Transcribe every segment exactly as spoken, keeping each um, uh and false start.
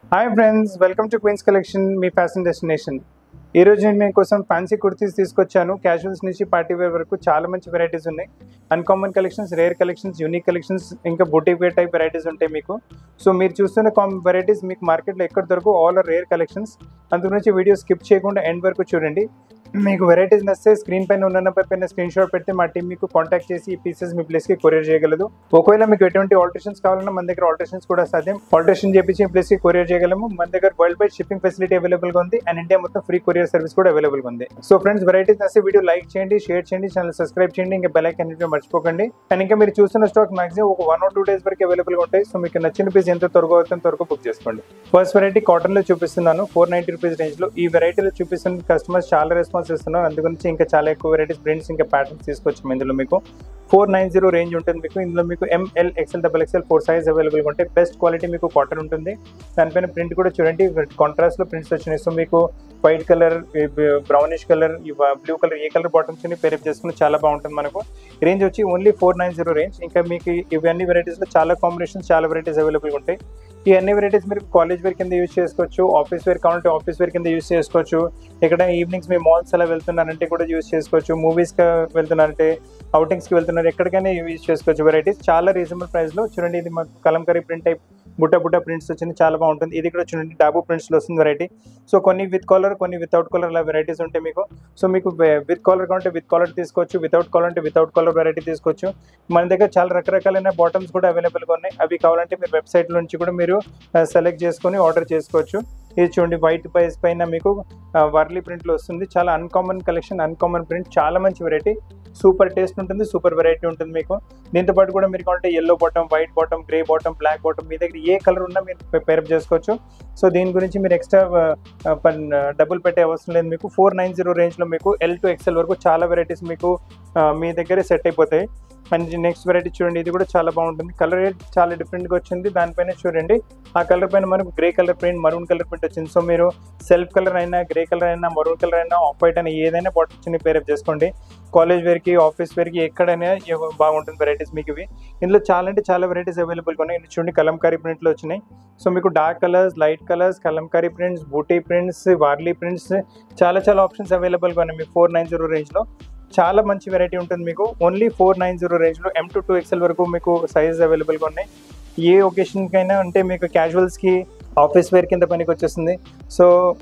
Hi friends, welcome to queens collection, మీ fashion destination. ఈ రోజు నేను మీకోసం ఫ్యాన్సీ కుర్తీస్ తీసుకొచ్చాను. క్యాజువల్స్ నుంచి పార్టీ వేర్ వరకు చాలా మంచి వెరైటీస్ ఉన్నాయి. Uncommon collections, rare collections, unique collections, ఇంకా బొటిక్ వేర్ టైప్ వెరైటీస్ ఉంటాయి మీకు. సో మీరు చూస్తున్న కామ్ వెరైటీస్ మీకు మార్కెట్లో ఎక్కడ దొరకు ఆల్ ఆర్ రేర్ కలెక్షన్స్. అందు గురించి వీడియో స్కిప్ చేయకుండా ఎండ్ వరకు చూడండి. మీకు వెరైటీస్ నచ్చితే స్క్రీన్ పైన ఉన్న నెంబర్ పైన స్క్రీన్ షాట్ పెడితే మా టీం మీకు కాంటాక్ట్ చేసి ఈ పీసెస్ మీ ప్లేస్కి కొరియర్ చేయగలదు. ఒకవేళ మీకు ఎటువంటి ఆల్టరేషన్స్ కావాలన్నా మన దగ్గర ఆల్టరేషన్స్ కూడా సాధ్యం. ఆల్టరేషన్ చేపించి ఈ ప్లేస్కి కొరియర్ చేయగలము. మన దగ్గర వరల్డ్ వైడ్ షిప్పింగ్ ఫెసిలిటీ అవైలబుల్గా ఉంది అండ్ ఇండియా మొత్తం ఫ్రీ కొరియర్ సర్వీస్ కూడా అవైలబుల్గా ఉంది. సో ఫ్రెండ్స్, వెరైటీస్ నచ్చితే వీడియో లైక్ చేయండి, షేర్ చేయండి, ఛానల్ సబ్స్క్రైబ్ చేయండి, ఇంకా బెల్ ఐకాన్ అనేది మర్చిపోకండి. అండ్ ఇంకా మీరు చూస్తున్న స్టాక్ మాక్సిమం ఒక వన్ ఆర్ టూ డేస్ వరకు అవైలబుల్గా ఉంటాయి. సో మీకు నచ్చిన పీస్ ఎంత త్వరగా అవుతుంది త్వరగా బుక్ చేసుకోండి. ఫస్ట్ వెరైటీ కాటన్లో చూపిస్తున్నాను, ఫోర్ నైన్టీ రూపీస్ రేంజ్లో. ఈ వెరైటీలో చూపిస్తున్న కస్టమర్స్ చాలా రెస్పాన్స్ ఇస్తున్నారు. అందుగురించి ఇంకా చాలా ఎక్కువ వెరైటీస్, ప్రింట్స్, ఇంకా ప్యాటర్న్స్ తీసుకొచ్చాము. ఇందులో మీకు ఫోర్ నైన్ జీరో రేంజ్ ఉంటుంది మీకు. ఇందులో మీకు M L, XL, double XL four size అవైలబుల్గా ఉంటాయి. బెస్ట్ క్వాలిటీ మీకు కాటన్ ఉంటుంది. దానిపైన ప్రింట్ కూడా చూడండి, కాంట్రాస్ట్లో ప్రింట్స్ వచ్చినాయి. సో మీకు white colour, brownish colour, blue colour, ఏ కలర్ బాటమ్స్ పేరప్ చేసుకుని చాలా బాగుంటుంది. మనకు రేంజ్ వచ్చి only four nine zero range. ఇంకా మీకు ఇవన్నీ వెరైటీస్లో చాలా కాంబినేషన్స్, చాలా వెరైటీస్ అవైలబుల్గా ఉంటాయి. ఈ అన్ని వెరైటీస్ మీరు కాలేజ్ వేర్ కింద యూజ్ చేసుకోవచ్చు, ఆఫీస్ వేర్ కావాలంటే ఆఫీస్ వేర్ కింద యూజ్ చేసుకోవచ్చు. ఇక్కడ ఈవినింగ్స్ మీ మాల్స్ అలా వెళ్తున్నారంటే కూడా యూజ్ చేసుకోవచ్చు. మూవీస్కి వెళ్తున్నారంటే, అవుటింగ్స్కి వెళ్తున్నారు, ఎక్కడికైనా యూజ్ చేసుకోవచ్చు. వెరైటీస్ చాలా రీజనబుల్ ప్రైస్లో. చూడండి, ఇది మాకు కలంకరీ ప్రింట్ టైప్ బుట్ట బుట్ట ప్రింట్స్ వచ్చింది, చాలా బాగుంటుంది. ఇది కూడా చూడండి, డాబు ప్రింట్స్లో వస్తుంది వెరైటీ. సో కొన్ని విత్ కాలర్, కొన్ని వితౌట్ కాలర్ అలా వెరైటీస్ ఉంటాయి మీకు. సో మీకు విత్ కాలర్ కావాలంటే విత్ కాలర్ తీసుకోవచ్చు, వితౌట్ కాలర్ అంటే వితౌట్ కాలర్ వెరైటీ తీసుకోవచ్చు. మన దగ్గర చాలా రకరకాలైన బాటమ్స్ కూడా అవైలబుల్గా ఉన్నాయి. అవి కావాలంటే మీరు వెబ్సైట్ నుంచి కూడా మీరు సెలెక్ట్ చేసుకొని ఆర్డర్ చేసుకోవచ్చు. ఇది చూడండి, వైట్ పైస్ పైన మీకు వర్లీ ప్రింట్లో వస్తుంది. చాలా అన్కామన్ కలెక్షన్, అన్కామన్ ప్రింట్, చాలా మంచి వెరైటీ. సూపర్ టేస్ట్ ఉంటుంది, సూపర్ వెరైటీ ఉంటుంది మీకు. దీంతో పాటు కూడా మీరు కావాలంటే yellow bottom, white bottom, grey bottom, black bottom, మీ దగ్గర ఏ కలర్ ఉన్నా మీరు పేరప్ చేసుకోవచ్చు. సో దీని గురించి మీరు ఎక్స్ట్రా డబ్బులు పెట్టే అవసరం లేదు మీకు. ఫోర్ నైన్ జీరో రేంజ్లో మీకు ఎల్ టు ఎక్స్ఎల్ వరకు చాలా వెరైటీస్ మీకు మీ దగ్గరే సెట్ అయిపోతాయి. అండ్ నెక్స్ట్ వెరైటీ చూడండి, ఇది కూడా చాలా బాగుంటుంది. కలర్ చాలా డిఫరెంట్గా వచ్చింది. దానిపైన చూడండి, ఆ కలర్ పైన మనకు grey colour print, maroon colour print వచ్చింది. సో మీరు సెల్ఫ్ కలర్ అయినా, గ్రే కలర్ అయినా, మరూన్ కలర్ అయినా, ఆఫ్ వైట్ అయినా ఏదైనా బాటిల్ చిన్న పేరప్ చేసుకోండి. కాలేజ్ వేర్కి, ఆఫీస్ వేర్కి, ఎక్కడైనా బాగుంటుంది వెరైటీస్ మీకు ఇవి. ఇందులో చాలా అంటే చాలా వెరైటీస్ అవైలబుల్గా ఉన్నాయి. ఇది చూడండి, కలంకారీ ప్రింట్లో వచ్చినాయి. సో మీకు dark colours, light colours, kalamkari prints, booti prints, Warli prints, చాలా చాలా ఆప్షన్స్ అవైలబుల్గా ఉన్నాయి మీకు ఫోర్ నైన్ జీరో రేంజ్లో. చాలా మంచి వెరైటీ ఉంటుంది మీకు. ఓన్లీ ఫోర్ నైన్ జీరో రేంజ్లో ఎం టు టూ ఎక్స్ఎల్ వరకు మీకు సైజెస్ అవైలబుల్గా ఉన్నాయి. ఏ ఒకేషన్కైనా అంటే మీకు క్యాజువల్స్కి, ఆఫీస్ వేర్ కింద పనికి వచ్చేస్తుంది. సో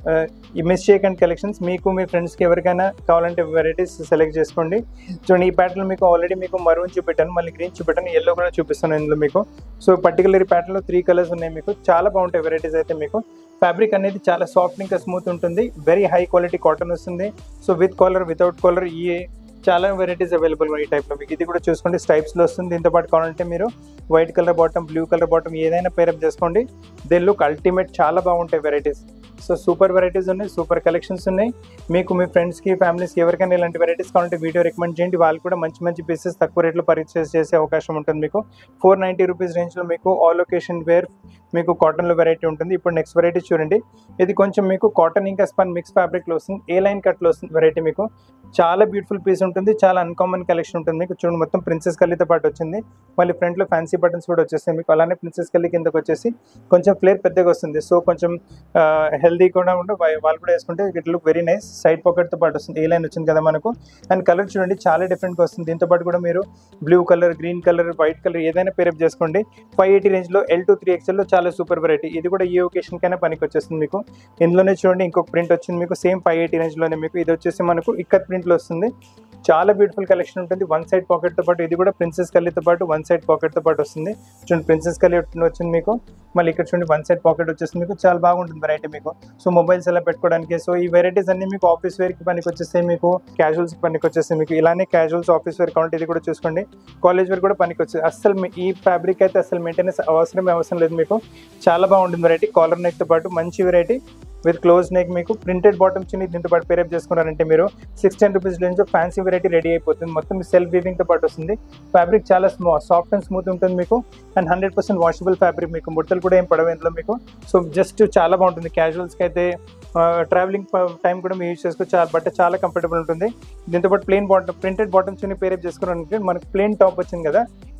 ఈ మిస్ చేయకండి కలెక్షన్స్. మీకు మీ ఫ్రెండ్స్కి ఎవరికైనా కావాలంటే వెరైటీస్ సెలెక్ట్ చేసుకోండి. చూడండి, ఈ ప్యాటర్న్ మీకు ఆల్రెడీ మీకు మరూన్ చూపెట్టాను, మళ్ళీ గ్రీన్ చూపెట్టాను, ఎల్లో కూడా చూపిస్తాను ఇందులో మీకు. సో పర్టికులర్ ఈ ప్యాటర్న్లో త్రీ కలర్స్ ఉన్నాయి మీకు. చాలా బాగుంటాయి వెరైటీస్ అయితే మీకు. ఫ్యాబ్రిక్ అనేది చాలా సాఫ్ట్, ఇంకా స్మూత్ ఉంటుంది. వెరీ హై క్వాలిటీ కాటన్ వస్తుంది. So with collar, without collar, ఈ చాలా వెరైటీస్ అవైలబుల్ ఈ టైప్లో మీకు. ఇది కూడా చూసుకోండి, స్టైప్స్లో వస్తుంది. దీంతో పాటు కావాలంటే మీరు white colour bottom, blue colour bottom ఏదైనా పేరప్ చేసుకోండి. దే లుక్ అల్టిమేట్, చాలా బాగుంటాయి వెరైటీస్. సో సూపర్ వెరైటీస్ ఉన్నాయి, సూపర్ కలెక్షన్స్ ఉన్నాయి. మీకు మీ ఫ్రెండ్స్కి, ఫ్యామిలీస్కి ఎవరికైనా ఇలాంటి వెరైటీస్ కావాలంటే వీడియో రికమెండ్ చేయండి. వాళ్ళు కూడా మంచి మంచి పీసెస్ తక్కువ రేట్లో పర్చేస్ చేసే అవకాశం ఉంటుంది మీకు. ఫోర్ నైంటీ రూపీస్ రేంజ్లో మీకు ఆల్ ఒకేషన్ వేర్ మీకు కాటన్లో వెరైటీ ఉంటుంది. ఇప్పుడు నెక్స్ట్ వెరైటీ చూడండి, ఇది కొంచెం మీకు కాటన్ ఇంకా స్పన్ మిక్స్ ఫ్యాబ్రిక్లో వస్తుంది. ఏ లైన్ కట్లో వస్తుంది వెరైటీ మీకు. చాలా బ్యూటిఫుల్ పీస్ ఉంటుంది, చాలా అన్కామన్ కలెక్షన్ ఉంటుంది మీకు. చూడండి, మొత్తం ప్రిన్సెస్ కల్లీతో పాటు వచ్చింది. మళ్ళీ ఫ్రంట్లో ఫ్యాన్సీ బటన్స్ కూడా వచ్చేస్తాయి మీకు. అలానే ప్రిన్సెస్ కల్లీ కిందకి వచ్చేసి కొంచెం ఫ్లేర్ పెద్దగా వస్తుంది. సో కొంచెం హెల్దీ కూడా ఉంటే వాళ్ళు కూడా వేసుకుంటే it look very nice. Side పాకెట్తో పాటు వస్తుంది. ఏ లైన్ వచ్చింది కదా మనకు. అండ్ కలర్ చూడండి, చాలా డిఫరెంట్గా వస్తుంది. దీంతో పాటు కూడా మీరు blue colour, green colour, white colour ఏదైనా పేరప్ చేసుకోండి. ఫైవ్ ఎయిటీ రేంజ్లో ఎల్ టు త్రీ ఎక్స్ఎల్లో చాలా సూపర్ వెరైటీ. ఇది కూడా ఏ ఒకేషన్కైనా పనికి వచ్చేస్తుంది మీకు. ఇందులోనే చూడండి, ఇంకొక ప్రింట్ వచ్చింది మీకు సేమ్ ఫైవ్ ఎయిటీ రేంజ్లోనే మీకు. ఇది వచ్చేసి మనకు ఇక్కత్ ప్రింట్లో వస్తుంది. చాలా బ్యూటిఫుల్ కలెక్షన్ ఉంటుంది. వన్ సైడ్ పాకెట్తో పాటు ఇది కూడా ప్రిన్సెస్ కల్లీతో పాటు వన్ సైడ్ పాకెట్తో పాటు వస్తుంది. చూడండి, ప్రిన్సెస్ కల్లీ వచ్చింది మీకు. మళ్ళీ ఇక్కడ చూడండి, వన్ సైడ్ పాకెట్ వచ్చేస్తుంది మీకు. చాలా బాగుంటుంది వెరైటీ మీకు. సో మొబైల్స్ ఎలా పెట్టుకోవడానికి. సో ఈ వెరైటీస్ అన్ని మీకు ఆఫీస్ వేర్కి పనికి వచ్చేస్తాయి, మీకు క్యాజువల్స్కి పనికి వచ్చేస్తాయి మీకు. ఇలానే క్యాజువల్స్, ఆఫీస్ వేర్ కావాలంటే ఇది కూడా చూసుకోండి. కాలేజ్ వేర్ కూడా పనికి వచ్చేది. అసలు ఈ ఫ్యాబ్రిక్ అయితే అసలు మెయింటెనెన్స్ అవసరమే అవసరం లేదు మీకు. చాలా బాగుంటుంది వెరైటీ. కాలర్ నెక్తో పాటు మంచి వెరైటీ విత్ క్లోజ్ నెక్ మీకు. ప్రింటెడ్ బాటమ్ చిన్ని దీంతో పాటు పేరప్ చేసుకున్నారంటే మీరు six ten rupees range fancy variety ready అయిపోతుంది. మొత్తం సెల్ఫ్ వీవింగ్తో పాటు వస్తుంది. ఫ్యాబ్రిక్ చాలా స్మూ సాఫ్ట్ అండ్ స్మూత్ ఉంటుంది మీకు. And hundred percent washable fabric మీకు. ముడతలు కూడా ఏం పడవు ఇందులో మీకు. సో జస్ట్ చాలా బాగుంటుంది. క్యాజువల్స్కి అయితే ట్రావెలింగ్ టైం కూడా మీరు యూజ్ చేసుకోవచ్చు. చాలా బట్ట చాలా కంఫర్టబుల్ ఉంటుంది. దీంతో పాటు plain bottom, printed bottoms pair up చేసుకున్నారంటే మనకు ప్లెయిన్ టాప్ వచ్చింది కదా.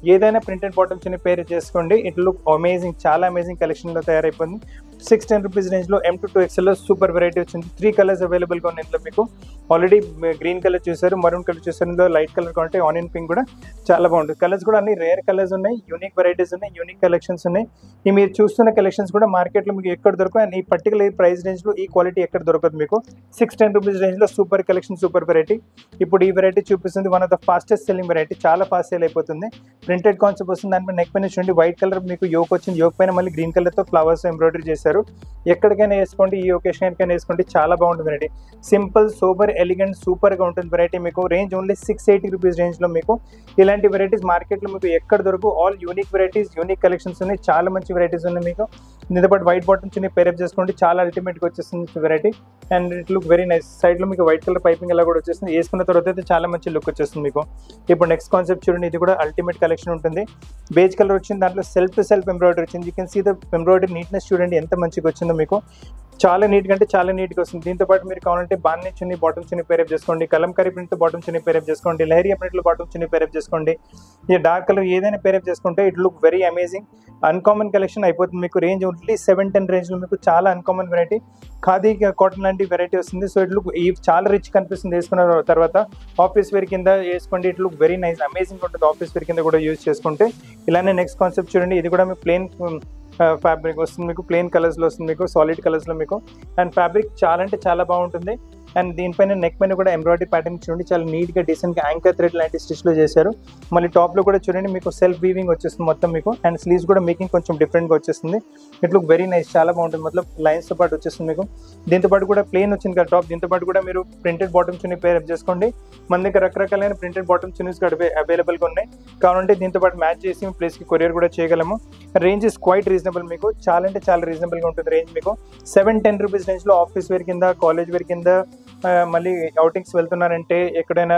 ఏదైనా ప్రింటెడ్ బాటమ్ చున్నీ పేర్ చేసుకోండి. ఇట్ లుక్ అమేజింగ్, చాలా అమేజింగ్ కలెక్షన్లో తయారైపోయింది. సిక్స్ టెన్ రూపీస్ రేంజ్లో ఎం టు టూ ఎక్స్ఎల్లో సూపర్ వెరైటీ వచ్చింది. త్రీ కలర్స్ అవైలబుల్గా ఉన్నాయి ఇందులో మీకు. ఆల్రెడీ గ్రీన్ కలర్ చూసారు, మరూన్ కలర్ చూసారు, ఇందులో లైట్ కలర్ కొంటే ఆనియన్ పింక్ కూడా చాలా బాగుంటుంది. కలర్స్ కూడా అన్ని రేర్ కలర్స్ ఉన్నాయి, యూనిక్ వెరైటీస్ ఉన్నాయి, యూనిక్ కలెక్షన్స్ ఉన్నాయి. ఈ మీరు చూస్తున్న కలెక్షన్స్ కూడా మార్కెట్లో మీకు ఎక్కడ దొరకవు. అండ్ ఈ పర్టికులర్ ప్రైస్ రేంజ్లో ఈ క్వాలిటీ ఎక్కడ దొరకదు మీకు. సిక్స్ టెన్ రూపీస్ రేంజ్లో సూపర్ కలెక్షన్, సూపర్ వెరైటీ. ఇప్పుడు ఈ వెరైటీ చూపిస్తుంది one of the fastest selling variety, చాలా ఫాస్ట్ సేల్ అయిపోతుంది. ప్రింటెడ్ కాన్సెప్ట్ వస్తుంది, దానిపై నెక్ పైన చూడండి వైట్ కలర్ మీకు యోక్ వచ్చింది, యోక్ పైన మళ్ళీ గ్రీన్ కలర్తో ఫ్లవర్స్ ఎంబ్రాయిడరీ చేశారు. ఎక్కడికైనా వేసుకోండి, ఈ ఒకేషన్కైనా వేసుకోండి, చాలా బాగుంటుంది వెరైటీ. సింపుల్, సూపర్, ఎలిగెంట్, సూపర్గా ఉంటుంది వెరైటీ. మీకు range only six eighty rupees రేంజ్లో మీకు ఇలాంటి వెరైటీస్ మార్కెట్లో మీకు ఎక్కడ దొరకు. All unique varieties, unique collections ఉన్నాయి, చాలా మంచి వెరైటీస్ ఉన్నాయి మీకు. దీంతో పాటు వైట్ బాటమ్ చున్నీ పేరప్ చేసుకోండి, చాలా అల్టిమేట్గా వచ్చేస్తుంది variety. And it look very nice. సైడ్లో మీకు వైట్ కలర్ పైపింగ్ అలా కూడా వచ్చేస్తుంది, వేసుకున్న తర్వాత అయితే చాలా మంచి లుక్ వచ్చేస్తుంది మీకు. ఇప్పుడు నెక్స్ట్ కాన్సెప్ట్ చూడండి, ఇది కూడా అల్టిమేట్ కలెక్షన్ ఉంటుంది. బేజ్ కలర్ వచ్చింది, దాంట్లో సెల్ఫ్ టు సెల్ఫ్ ఎంబ్రాయిడరీ వచ్చింది. You can see the embroidery neatness చూడండి ఎంత మంచిగా వచ్చిందో మీకు. చాలా నీట్గా అంటే చాలా నీట్గా వస్తుంది. దీంతో పాటు మీరు కావాలంటే బాన్ని చున్నీ బాటమ్ చున్నీ పేరప్ చేసుకోండి, kalamkari print bottom chunni pair up చేసుకోండి, లహరియా ప్రింట్లో బాటమ్ చున్నీ పేరప్ చేసుకోండి. ఈ డార్క్ కలర్ ఏదైనా పేరప్ చేసుకుంటే it look very amazing. Uncommon collection అయిపోతుంది మీకు. రేంజ్ ఓన్లీ సెవెన్ టెన్ రేంజ్లో మీకు చాలా అన్కామన్ వెరైటీ, ఖాదీ కాటన్ లాంటి వెరైటీ వస్తుంది. సో ఇట్ లుక్ ఈ చాలా రిచ్ కనిపిస్తుంది వేసుకున్న తర్వాత. ఆఫీస్ వేర్ కింద వేసుకోండి, it look very nice, amazing ఉంటుంది. ఆఫీస్ వేర్ కింద కూడా యూజ్ చేసుకుంటే. ఇలానే నెక్స్ట్ కాన్సెప్ట్ చూడండి, ఇది కూడా మీకు ప్లెయిన్ ఫ్యాబ్రిక్ వస్తుంది మీకు, ప్లెయిన్ కలర్స్లో వస్తుంది మీకు, సాలిడ్ కలర్స్లో మీకు. అండ్ ఫ్యాబ్రిక్ చాలా అంటే చాలా బాగుంటుంది. అండ్ దీనిపైన నెక్ పైన కూడా ఎంబ్రాయిడరీ ప్యాటర్న్ చూడండి, చాలా నీట్గా డీసెంట్గా యాంకర్ థ్రెడ్ లాంటి స్టిచ్లో చేశారు. మళ్ళీ టాప్లో కూడా చూడండి మీకు సెల్ఫ్ వీవింగ్ వచ్చేస్తుంది మొత్తం మీకు. అండ్ స్లీవ్స్ కూడా మేకింగ్ కొంచెం డిఫరెంట్గా వచ్చేస్తుంది. ఇట్ లుక్ వెరీ నైస్, చాలా బాగుంటుంది. మొత్తం లైన్స్తో పాటు వచ్చేస్తుంది మీకు. దీంతో పాటు కూడా ప్లెయిన్ వచ్చింది కదా టాప్, దీంతో పాటు కూడా మీరు ప్రింటెడ్ బాటమ్ చున్నీ పేరప్ చేసుకోండి. మన దగ్గర రకరకాలైన ప్రింటెడ్ బాటమ్ చున్నీస్ కూడా అవైలబుల్గా ఉన్నాయి. కావాలంటే దీంతో పాటు మ్యాచ్ చేసి ప్లేస్కి కొరియర్ కూడా చేయగలము. రేంజ్ ఇస్ క్వైట్ రీజనబుల్ మీకు, చాలా అంటే చాలా రీజనబుల్గా ఉంటుంది రేంజ్ మీకు. సెవెన్ టెన్ రూపీస్ రేంజ్లో ఆఫీస్ వేర్ కింద, కాలేజ్ వేర్ కింద, మళ్ళీ అవుటింగ్స్ వెళ్తున్నారంటే ఎక్కడైనా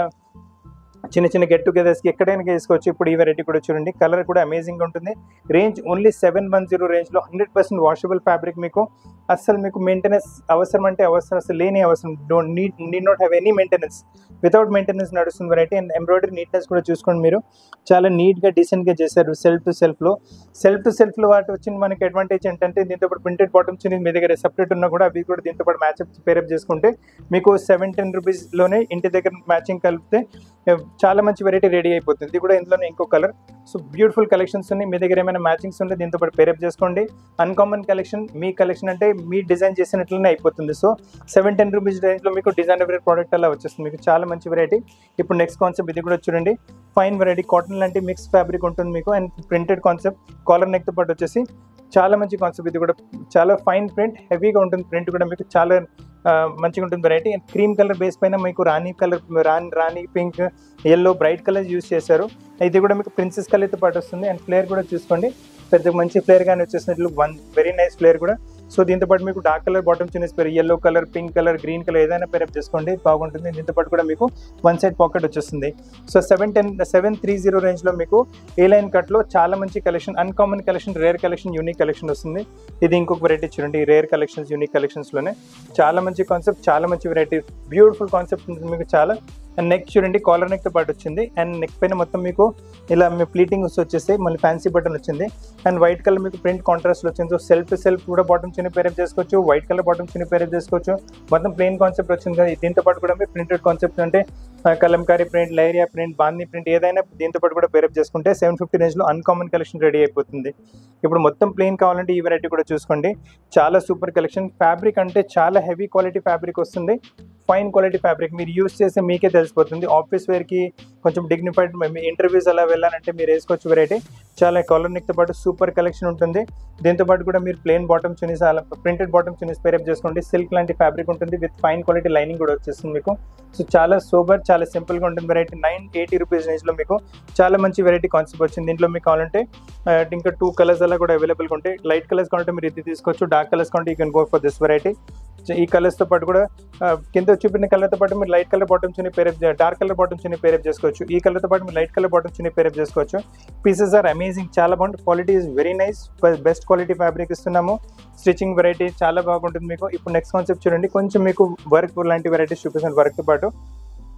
చిన్న చిన్న గెట్ టుగెదర్స్కి ఎక్కడైనా వేసుకోవచ్చు. ఇప్పుడు ఈ వెరైటీ కూడా చూడండి, కలర్ కూడా అమేజింగ్ ఉంటుంది. Range only seven one zero రేంజ్లో హండ్రెడ్ పర్సెంట్ వాషబుల్ ఫ్యాబ్రిక్ మీకు. అస్సలు మీకు మెయింటెనెన్స్ అవసరం అంటే అవసరం అసలు లేని అవసరం, don't need need not have any maintenance, without maintenance నడుస్తుంది వెరైటీ. అండ్ ఎంబ్రాయిడరీ నీట్నెస్ కూడా చూసుకోండి మీరు, చాలా నీట్గా డీసెంట్గా చేశారు. సెల్ఫ్ టు సెల్ఫ్లో సెల్ఫ్ టు సెల్ఫ్లో వాటి వచ్చిన మనకి అడ్వాంటేజ్ ఏంటంటే దీంతో పాటు ప్రింటెడ్ బాటమ్స్ మీ దగ్గర సెపరేట్ ఉన్నా కూడా అవి కూడా దీంతో పాటు మ్యాచప్ పేరప్ చేసుకుంటే మీకు సెవెన్ టెన్ రూపీస్లోనే ఇంటి దగ్గర మ్యాచింగ్ కలిపితే చాలా మంచి వెరైటీ రెడీ అయిపోతుంది. ఇది కూడా ఇందులోనే ఇంకో కలర్. సో బ్యూటిఫుల్ కలెక్షన్స్ ఉన్నాయి. మీ దగ్గర ఏమైనా మ్యాచింగ్స్ ఉంటే దీంతో పాటు పేరప్ చేసుకోండి. అన్కామన్ కలెక్షన్, మీ కలెక్షన్ అంటే మీ డిజైన్ చేసినట్లనే అయిపోతుంది. సో సెవెన్ టెన్ రూపీస్ రేంజ్లో మీకు డిజైనర్ ప్రోడక్ట్ అలా వచ్చేస్తుంది మీకు, చాలా మంచి వెరైటీ. ఇప్పుడు నెక్స్ట్ కాన్సెప్ట్ ఇది కూడా చూడండి, ఫైన్ వెరైటీ, కాటన్ లాంటి మిక్స్ ఫ్యాబ్రిక్ ఉంటుంది మీకు. అండ్ ప్రింటెడ్ కాన్సెప్ట్, కాలర్ నెక్తో పాటు వచ్చేసి చాలా మంచి కాన్సెప్ట్. ఇది కూడా చాలా ఫైన్ ప్రింట్, హెవీగా ఉంటుంది ప్రింట్ కూడా మీకు, చాలా మంచిగా ఉంటుంది variety. And cream colour base పైన మీకు రాణి కలర్, రాణి రాణి pink, yellow, bright colour use చేశారు. ఇది కూడా మీకు ప్రిన్సెస్ కలర్తో పాటు వస్తుంది. అండ్ ఫ్లేర్ కూడా చూసుకోండి, పెద్ద మంచి ఫ్లేర్ కానీ వచ్చేసినట్లు వన్ వెరీ నైస్ ఫ్లేర్ కూడా. సో దీంతో పాటు మీకు dark colour bottom chunnis pair, yellow colour, pink colour, green colour ఏదైనా పేరప్ చేసుకోండి, బాగుంటుంది. దీంతో పాటు కూడా మీకు వన్ సైడ్ పాకెట్ వచ్చేస్తుంది. So seven ten seven three zero రేంజ్లో మీకు ఏ లైన్ కట్లో చాలా మంచి collection, uncommon collection, rare collection, unique collection వస్తుంది. ఇది ఇంకొక వెరైటీ చూడండి, రేర్ కలెక్షన్స్, యూనిక్ కలెక్షన్స్లోనే చాలా మంచి కాన్సెప్ట్, చాలా మంచి వెరైటీ, బ్యూటిఫుల్ కాన్సెప్ట్ ఉంటుంది మీకు చాలా. అండ్ నెక్ చూడండి, కాలర్ నెక్తో పాటు వచ్చింది. అండ్ నెక్ పైన మొత్తం మీకు ఇలా మీ ప్లీటింగ్ వచ్చేస్తే మళ్ళీ ఫ్యాన్సీ బటన్ వచ్చింది. అండ్ వైట్ కలర్ మీకు ప్రింట్ కాంట్రాస్ట్ వచ్చింది. సో సెల్ఫ్ సెల్ఫ్ కూడా బాటమ్ చున్నీ పేరప్ చేసుకోవచ్చు, white colour bottom chunni pair up చేసుకోవచ్చు. మొత్తం ప్లెయిన్ కాన్సెప్ట్ వచ్చింది కదా. దీంతో పాటు కూడా మీరు ప్రింటెడ్ కాన్సెప్ట్ అంటే కలంకారీ ప్రింట్, లైరియా ప్రింట్, బాందీ ప్రింట్ ఏదైనా దీంతో పాటు కూడా పేరప్ చేసుకుంటే సెవెన్ ఫిఫ్టీ రేంజ్లో అన్కామన్ కలెక్షన్ రెడీ అయిపోతుంది. ఇప్పుడు మొత్తం ప్లెయిన్ కావాలంటే ఈ వెరైటీ కూడా చూసుకోండి, చాలా సూపర్ కలెక్షన్. ఫ్యాబ్రిక్ అంటే చాలా హెవీ క్వాలిటీ ఫ్యాబ్రిక్ వస్తుంది, ఫైన్ క్వాలిటీ ఫ్యాబ్రిక్. మీరు యూస్ చేస్తే మీకే తెలిసిపోతుంది. ఆఫీస్ వేర్కి కొంచెం డిగ్నిఫైడ్ ఇంటర్వ్యూస్ అలా వెళ్ళాలంటే మీరు వేసుకోవచ్చు వెరైటీ. చాలా కాలర్ నెక్తో పాటు సూపర్ కలెక్షన్ ఉంటుంది. దీంతో పాటు కూడా మీరు ప్లెయిన్ బాటమ్ చున్నీస్, అలా ప్రింటెడ్ బాటమ్ చున్నీస్ పేరప్ చేసుకోండి. సిల్క్ లాంటి ఫ్యాబ్రిక్ ఉంటుంది, విత్ ఫైన్ క్వాలిటీ లైనింగ్ కూడా వచ్చేస్తుంది మీకు. సో చాలా సూపర్, చాలా సింపుల్గా ఉంటుంది వెరైటీ. నైన్ ఎయిటీ రూపీస్ రేంజ్లో మీకు చాలా మంచి వెరైటీ కాన్సెప్ట్ వచ్చింది. దీంట్లో మీకు కావాలంటే ఇంకా టూ కలర్స్ అలా కూడా అవైలబుల్గా ఉంటాయి. లైట్ కలర్స్ కావాలంటే మీరు ఇది తీసుకోవచ్చు, డార్క్ కలర్స్ కావాలంటే you can go for this variety. ఈ కలర్స్తో పాటు కూడా కింద చూపిన కలర్తో పాటు మీరు light colour bottom chunni pair up, dark colour bottom chunni pair up చేసుకోవచ్చు. ఈ కలర్తో పాటు మీరు light colour bottom chunni pair up చేసుకోవచ్చు. పీసెస్ ఆర్ అమేజింగ్, చాలా బాగుంటుంది. Quality is very nice, best quality fabric ఇస్తున్నాము. స్టిచ్చింగ్ వెరైటీ చాలా బాగుంటుంది మీకు. ఇప్పుడు నెక్స్ట్ కాన్సెప్ట్ చూడండి, కొంచెం మీకు వర్క్ లాంటి వెరైటీస్ చూపిస్తాను. వర్క్తో పాటు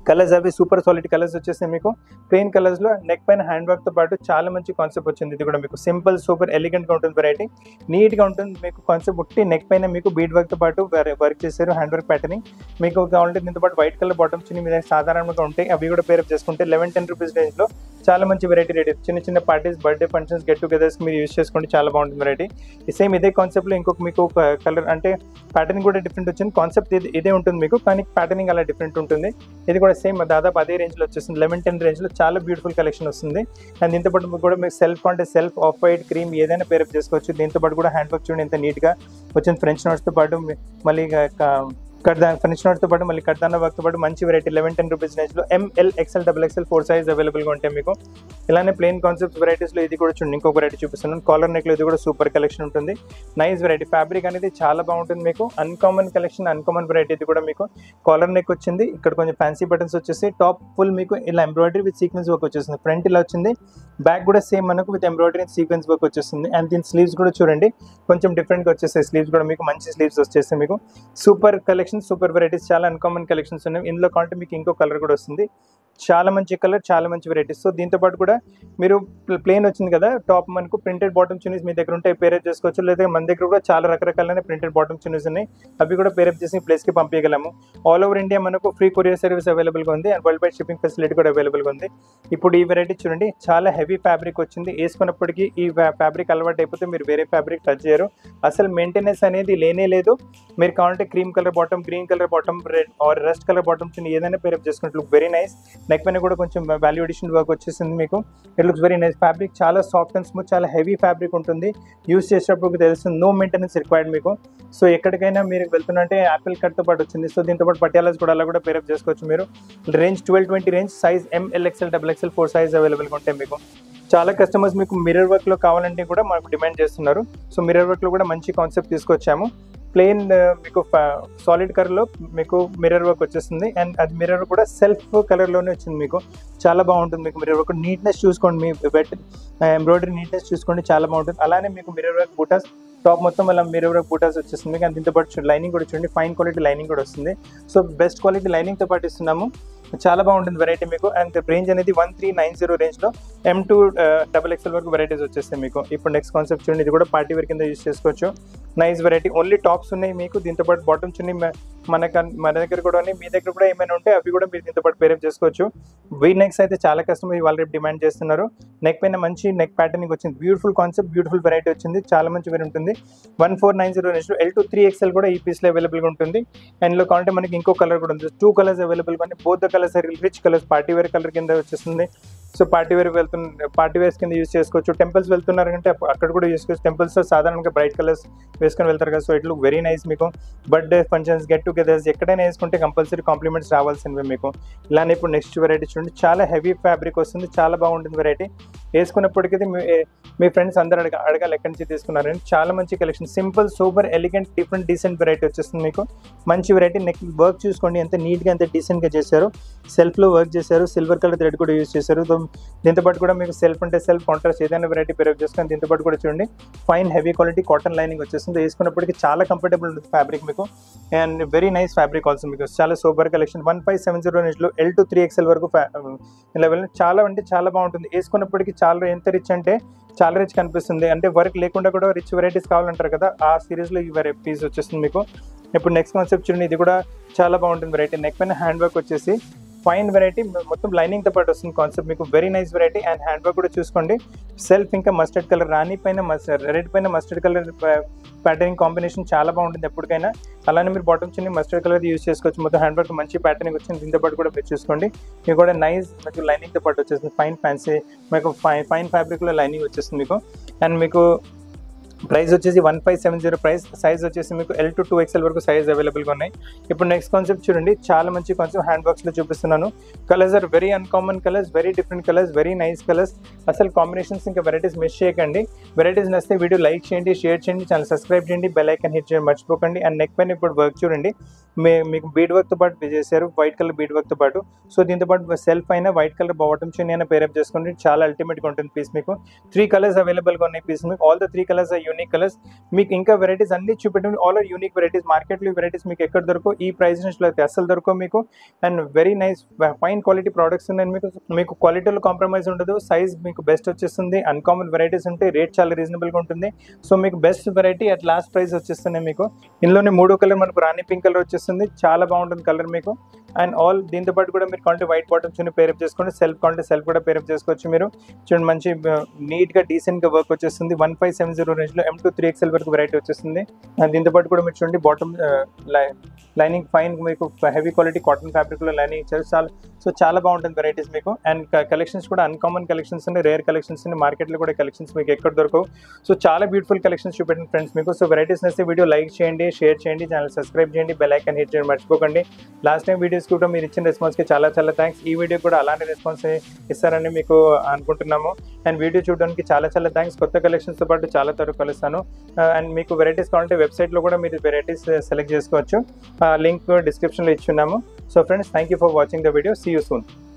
కలర్స్ అవి సూపర్ సాలిడ్ కలర్స్ వచ్చేసాయి మీకు ప్లెయిన్ కలర్స్లో నెక్ పైన హ్యాండ్ వర్క్తో పాటు చాలా మంచి కాన్సెప్ట్ వచ్చింది. ఇది కూడా మీకు సింపుల్ సూపర్ ఎలిగెంట్గా ఉంటుంది, వెరైటీ నీట్గా ఉంటుంది మీకు కాన్సెప్ట్. ఉట్టి నెక్ పైన మీకు బీడ్ వర్క్తో పాటు వర్క్ చేశారు, హ్యాండ్ వర్క్ ప్యాటర్నింగ్. మీకు కావాలంటే దీంతో పాటు వైట్ కలర్ బాటమ్ చిన్న మీద సాధారణంగా ఉంటాయి, అవి కూడా పేరప్ చేసుకుంటే లెవెన్ టెన్ రూపీస్ రేంజ్లో చాలా మంచి వెరైటీ రెడీ. చిన్న చిన్న పార్టీస్, బర్త్డే ఫంక్షన్స్, గెట్ టుగెదర్స్కి మీరు యూస్ చేసుకోండి, చాలా బాగుంటుంది వెరైటీ. సేమ్ ఇదే కాన్సెప్ట్లో ఇంకొక మీకు కలర్ అంటే ప్యాటర్నింగ్ కూడా డిఫరెంట్ వచ్చింది. కాన్సెప్ట్ ఇది ఇదే ఉంటుంది మీకు, కానీ ప్యాటర్నింగ్ అలా డిఫరెంట్ ఉంటుంది. ఇది కూడా సేమ్ దాదాపు అదే రేంజ్లో వచ్చేస్తుంది, లెవెన్ టెన్ రేంజ్లో చాలా బ్యూటిఫుల్ కలెక్షన్ వస్తుంది. అండ్ దీంతో పాటు కూడా మీకు సెల్ఫ్ అంటే సెల్ఫ్ ఆఫ్ వైట్ క్రీమ్ ఏదైనా పేరప్ చేసుకోవచ్చు. దీంతో పాటు కూడా హ్యాండ్ వర్క్ చూడండి ఎంత నీట్గా వచ్చింది, ఫ్రెంచ్ నోట్స్తో పాటు మళ్ళీ కట్దాన్ ఫ్రెంచ్ నోట్తో పాటు మళ్ళీ కట్దాన వర్క్తో పాటు మంచి వెరైటీ లెవెన్ టెన్ రూపీస్ రేంజ్లో M L XL double XL four size అవైలబుల్గా ఉంటాయి మీకు. ఇలానే ప్లెయిన్ కాన్సెప్ట్ వెరైటీస్లో ఇది కూడా చూడండి, ఇంకొక వెరైటీ చూపిస్తున్నాను. కాలర్ నెక్లో ఇది కూడా సూపర్ కలెక్షన్ ఉంటుంది, నైస్ వెరైటీ. ఫ్యాబ్రిక్ అనేది చాలా బాగుంటుంది మీకు, అన్కామన్ కలెక్షన్, అన్కామన్ వెరైటీ. ఇది కూడా మీకు కాలర్ నెక్ వచ్చింది, ఇక్కడ కొంచెం ఫ్యాన్సీ బటన్స్ వచ్చేసి టాప్ ఫుల్ మీకు ఇలా ఎంబ్రాయిడరీ విత్ సీక్వెన్స్ వర్క్ వచ్చేస్తుంది. ఫ్రంట్ ఇలా వచ్చింది, బ్యాక్ కూడా సేమ్ మనకు విత్ ఎంబ్రాయిడరీ సీక్వెన్స్ వర్క్ వచ్చేస్తుంది. అండ్ దీని స్లీవ్స్ కూడా చూడండి కొంచెం డిఫరెంట్గా వచ్చేస్తాయి, స్లీవ్స్ కూడా మీకు మంచి స్లీవ్స్ వచ్చేస్తాయి మీకు. సూపర్ కలెక్షన్, సూపర్ వెరైటీస్, చాలా అన్కామన్ కలెక్షన్స్ ఉన్నాయి. ఇందులో కావాలంటే మీకు ఇంకో కలర్ కూడా వస్తుంది, చాలా మంచి కలర్, చాలా మంచి వెరైటీస్. సో దీంతో పాటు కూడా మీరు ప్లేన్ వచ్చింది కదా టాప్, మనకు ప్రింటెడ్ బాటమ్ చున్నీస్ మీ దగ్గర ఉంటే పేరప్ చేసుకోవచ్చు, లేదా మన దగ్గర కూడా చాలా రకరకాలైన ప్రింటెడ్ బాటమ్ చున్నీస్ ఉన్నాయి, అవి కూడా పేరప్ చేసి ప్లేస్కి పంపించగలము. ఆల్ ఓవర్ ఇండియా మనకు ఫ్రీ కొరియర్ సర్వీస్ అవైలబుల్గా ఉంది, and world wide shipping facility కూడా అవైలబుల్గా ఉంది. ఇప్పుడు ఈ వెరైటీ చూడండి, చాలా హెవీ ఫ్యాబ్రిక్ వచ్చింది, వేసుకున్నప్పటికీ ఈ ఫ్యాబ్రిక్ అలవాటు అయిపోతే మీరు వేరే ఫ్యాబ్రిక్ టచ్ చేయరు, అసలు మెయింటెనెన్స్ అనేది లేనే లేదు. మీరు కావాలంటే cream colour bottom, green colour bottom, red or rust colour bottom chunni ఏదైనా పేరప్ చేసుకుంటే లుక్ వెరీ నైస్. నెక్ పైన కూడా కొంచెం వాల్యూ అడిషన్ వర్క్ వచ్చేసింది మీకు, it looks very nice. Fabric చాలా సాఫ్ట్ అండ్ స్మూత్, చాలా హెవీ ఫ్యాబ్రిక్ ఉంటుంది, యూస్ చేసేటప్పుడు తెలుస్తుంది, నో మెయింటెనెన్స్ రిక్వైర్డ్ మీకు. సో ఎక్కడికైనా మీరు వెళ్తున్నట్టే యాపిల్ కట్తో పాటు వచ్చింది. సో దీంతో పాటు పటియాలాస్ కూడా అలా కూడా పేరప్ చేసుకోవచ్చు మీరు. Range twelve twenty range, size M L XL double XL four size అవైలబుల్గా ఉంటాయి మీకు. చాలా కస్టమర్స్ మీకు మిర్రర్ వర్క్లో కావాలంటే కూడా మాకు డిమాండ్ చేస్తున్నారు. సో మిర్రర్ వర్క్లో కూడా మంచి కాన్సెప్ట్ తీసుకొచ్చాము. ప్లెయిన్ మీకు సాలిడ్ కలర్లో మీకు మిర్రర్ వర్క్ వచ్చేస్తుంది, అండ్ అది మిర్రర్ కూడా సెల్ఫ్ కలర్లోనే వచ్చింది మీకు, చాలా బాగుంటుంది మీకు. మిర్రర్ వర్క్ నీట్నెస్ చూసుకోండి, మీ బెట్ ఎంబ్రాయిడరీ నీట్నెస్ చూసుకోండి, చాలా బాగుంటుంది. అలానే మీకు మిర్రర్ వర్క్ బూటాస్ టాప్ మొత్తం అలా మిర్రర్ వర్క్ బూటాస్ వచ్చేస్తుంది మీకు. అండ్ దీంతో పాటు లైనింగ్ కూడా చూడండి, ఫైన్ క్వాలిటీ లైనింగ్ కూడా వస్తుంది. సో బెస్ట్ క్వాలిటీ లైనింగ్తో పాటు ఇస్తున్నాము, చాలా బాగుంటుంది వెరైటీ మీకు. అండ్ రేంజ్ అనేది వన్ త్రీ నైన్ జీరో రేంజ్లో ఎం టూ డబల్ ఎక్స్ఎల్ వరకు వెరైటీస్ వచ్చేస్తాయి మీకు. ఇప్పుడు నెక్స్ట్ కాన్సెప్ట్ చూడండి, ఇది కూడా పార్టీ వేర్ కింద యూస్ చేసుకోవచ్చు, నైస్ వెరైటీ. ఓన్లీ టాప్స్ ఉన్నాయి మీకు, దీంతో పాటు బాటమ్ చున్నీ మన మన దగ్గర కూడా ఉన్నాయి, మీ దగ్గర కూడా ఏమైనా ఉంటే అవి కూడా మీరు దీంతో పాటు పేరప్ చేసుకోవచ్చు. వీ నెక్స్ అయితే చాలా కస్టమర్ ఇవాళ రేపు డిమాండ్ చేస్తున్నారు. నెక్ పైన మంచి నెక్ ప్యాటర్నింగ్ వచ్చింది, బ్యూటిఫుల్ కాన్సెప్ట్, బ్యూటిఫుల్ వెరైటీ వచ్చింది, చాలా మంచి వెరైటీ ఉంటుంది. వన్ ఫోర్ నైన్ జీరో రేంజ్లో ఎల్ టు త్రీ ఎక్స్ఎల్ కూడా ఈ పీస్లో అవైలబుల్గా ఉంటుంది. అండ్లో కావాలంటే మనకి ఇంకో కలర్ కూడా ఉంది, టూ కలర్స్ అవైలబుల్గా ఉన్నాయి. Both the colours are rich colours, party wear colour కింద వచ్చేస్తుంది. సో పార్టీ వేర్ వెళ్తున్న పార్టీ వేర్స్ కింద యూస్ చేసుకోవచ్చు. టెంపుల్స్ వెళ్తున్నారంటే అక్కడ కూడా యూస్ చేసుకోవచ్చు. టెంపుల్స్లో సాధారణంగా బ్రైట్ కలర్స్ వేసుకొని వెళ్తారు కదా, so it look very nice మీకు. బర్త్డే ఫంక్షన్స్, గెట్ టుగెదర్స్ ఎక్కడైనా వేసుకుంటే కంపల్సరీ కాంప్లిమెంట్స్ రావాల్సినవి మీకు. ఇలానే ఇప్పుడు నెక్స్ట్ వెరైటీ చూడండి, చాలా హెవీ ఫ్యాబ్రిక్ వస్తుంది, చాలా బాగుంటుంది వెరైటీ. వేసుకున్నప్పటికీ మీ మీ ఫ్రెండ్స్ అందరూ అడగ అడగాలి ఎక్కడి నుంచి తీసుకున్నారని. చాలా మంచి collection, simple super elegant different decent variety వచ్చేస్తుంది మీకు. మంచి వెరైటీ. నెక్ వర్క్ చూసుకోండి ఎంత నీట్గా ఎంత డీసెంట్గా చేశారు, సెల్ఫ్లో వర్క్ చేశారు, సిల్వర్ కలర్ థ్రెడ్ కూడా యూస్ చేశారు. దీంతో పాటు కూడా మీకు సెల్ఫ్ అంటే సెల్ఫ్ కాంట్రాస్ట్ ఏదైనా వెరైటీ పేరప్ చేసుకొని దీంతో పాటు కూడా చూడండి, fine heavy quality cotton lining వచ్చేస్తుంది. వేసుకున్నప్పటికీ చాలా కంఫర్టబుల్ ఉంటుంది ఫ్యాబ్రిక్ మీకు, and very nice fabric also మీకు. చాలా super collection. One five seven zero రేంజ్లో ఎల్ టు త్రీ ఎక్స్ఎల్ వరకు లెవెల్ చాలా అంటే చాలా బాగుంటుంది. వేసుకున్నప్పటికీ చాలా ఎంత రిచ్ అంటే చాలా రిచ్ కనిపిస్తుంది, అంటే వర్క్ లేకుండా కూడా రిచ్ వెరైటీస్ కావాలంటారు కదా, ఆ సిరీస్లో ఈ వెరై పీస్ వచ్చేస్తుంది మీకు. ఇప్పుడు నెక్స్ట్ కాన్సెప్ట్ చూడండి, ఇది కూడా చాలా బాగుంటుంది వెరైటీ. నెక్ పైన హ్యాండ్ వర్క్ వచ్చేసి ఫైన్ వెరైటీ, మొత్తం లైనింగ్తో పాటు వస్తుంది కాన్సెప్ట్ మీకు, very nice variety. And hand work కూడా చూసుకోండి, సెల్ఫ్ ఇంకా మస్టర్డ్ కలర్, రాణి పైన మస్టర్డ్ రెడ్ పైన మస్టర్డ్ కలర్ ప్యాటర్నింగ్ కాంబినేషన్ చాలా బాగుంటుంది ఎప్పటికైనా. అలానే మీరు బాటమ్ చిన్న మస్టర్డ్ కలర్ యూస్ చేసుకోవచ్చు. మొత్తం హ్యాండ్ వర్క్ మంచి ప్యాటర్నింగ్ వచ్చింది, దీంతో పాటు కూడా మీరు చూసుకోండి. మీకు కూడా నైస్ మీకు లైనింగ్తో పాటు వచ్చేస్తుంది, ఫైన్ ఫ్యాన్సీ మీకు ఫైన్ ఫైన్ ఫ్యాబ్రిక్లో లైనింగ్ వచ్చేస్తుంది మీకు. అండ్ మీకు ప్రైస్ వచ్చేసి one five seven zero price, size వచ్చేసి మీకు ఎల్ టు టూ ఎక్స్ఎల్ వరకు సైజ్ అవైలబుల్గా ఉన్నాయి. ఇప్పుడు నెక్స్ట్ కాన్సెప్ట్ చూడండి, చాలా మంచి కాన్సెప్ట్ హ్యాండ్ వర్క్స్లో చూపిస్తున్నాను. Colours are very uncommon colours, very different colours, very nice colours. అసలు కాంబినేషన్స్ ఇంకా వెరైటీస్ మిస్ చేయకండి. వెరైటీస్ నచ్చితే వీడియో లైక్ చేయండి, షేర్ చేయండి, ఛానల్ సబ్స్క్రైబ్ చేయండి, బెల్ ఐకాన్ హిట్ చేయండి మర్చిపోకండి. అండ్ నెక్ పైన ఇప్పుడు వర్క్ చూడండి, మే మీకు బీడ్ వర్క్తో పాటు చేశారు, వైట్ కలర్ బీడ్ వర్క్తో పాటు. సో దీంతో పాటు సెల్ఫ్ అయినా వైట్ కలర్ బాటమ్ చిన్న అయినా పేరప్ చేసుకోండి, చాలా అల్టిమేట్గా ఉంటుంది పీస్ మీకు. త్రీ కలర్స్ అవైలబుల్గా ఉన్నాయి పీస్ మీకు. All the three colours are unique colours. మీకు ఇంకా వెరైటీస్ అన్ని చూపెట్టాను, ఆల్ ఆర్ యూనిక్ వెరైటీస్. మార్కెట్లో వెరైటీస్ మీకు ఎక్కడ దొరకవు, ఈ ప్రైస్ రేంజ్లో అయితే అస్సలు దొరకవు మీకు. And very nice fine quality products ఉన్నాయి మీకు. మీకు క్వాలిటీలో కాంప్రమైజ్ ఉండదు, సైజ్ మీకు బెస్ట్ వచ్చేస్తుంది, అన్కామన్ వెరైటీస్ ఉంటాయి, రేట్ చాలా రీజనబుల్గా ఉంటుంది. సో మీకు best variety at last price వచ్చేస్తున్నాయి మీకు. ఇందులోనే మూడో కలర్ మనకు రాణి పింక్ కలర్ వచ్చేస్తుంది, చాలా బాగుంటుంది కలర్ మీకు. అండ్ ఆల్ దీంతో పాటు కూడా మీరు కావాలంటే వైట్ బాటమ్ చున్నీ పేరప్ చేసుకోండి, సెల్ఫ్ కావాలంటే సెల్ఫ్ కూడా పేరప్ చేసుకోవచ్చు మీరు. చూడండి మంచి నీట్గా డీసెంట్గా వర్క్ వచ్చేస్తుంది. వన్ ఫైవ్ సెవెన్ జీరో రేంజ్లో ఎం టూ త్రీ ఎక్స్ఎల్ వరకు వెరైటీ వచ్చేస్తుంది. అండ్ దీంతో పాటు కూడా మీరు చూడండి బాటమ్ లైనింగ్ ఫైన్ మీకు హెవీ క్వాలిటీ కాటన్ ఫ్యాబ్రిక్లో లైనింగ్ ఇచ్చారు, చాలా సో చాలా బాగుంటుంది వెరైటీస్ మీకు. అండ్ కలెక్షన్స్ కూడా అన్కామన్ కలెక్షన్స్ ఉన్నాయి, రేర్ కలెక్షన్స్ ఉన్నాయి, మార్కెట్లో కూడా కలెక్షన్స్ మీకు ఎక్కడ దొరకవు. సో చాలా బ్యూటిఫుల్ కలెక్షన్స్ చూపెట్టిన ఫ్రెండ్స్ మీకు. సో వెరైటీస్ నచ్చితే వీడియో లైక్ చేయండి, షేర్ చేయండి, ఛానల్ సబ్స్క్రైబ్ చేయండి, బెల్ ఐకాన్ హిట్ చేయండి మర్చిపోకండి. లాస్ట్ టైం వీడియోస్ కూడా మీరు ఇచ్చిన రెస్పాన్స్కి చాలా చాలా థ్యాంక్స్. ఈ వీడియో కూడా అలాంటి రెస్పాన్స్ ఇస్తారని మీకు అనుకుంటున్నాము. అండ్ వీడియో చూడడానికి చాలా చాలా థ్యాంక్స్. కొత్త కలెక్షన్స్తో పాటు చాలా త్వరగా కలుస్తాను. అండ్ మీకు వెరైటీస్ కావాలంటే వెబ్సైట్లో కూడా మీరు వెరైటీస్ సెలెక్ట్ చేసుకోవచ్చు, లింక్ డిస్క్రిప్షన్లో ఇచ్చున్నాము. So friends, thank you for watching the video. See you soon.